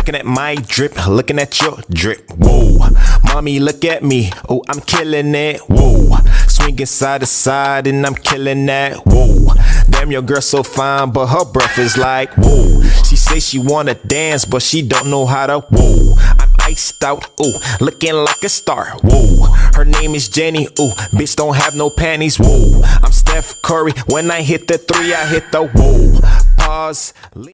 Looking at my drip, looking at your drip. Whoa, mommy, look at me. Oh, I'm killing it. Whoa, swinging side to side and I'm killing that. Whoa, damn, your girl so fine, but her breath is like whoa. She say she wanna dance, but she don't know how to. Whoa, I'm iced out. Ooh, looking like a star. Whoa, her name is Jenny. Ooh, bitch don't have no panties. Whoa, I'm Steph Curry. When I hit the three, I hit the whoa. Pause.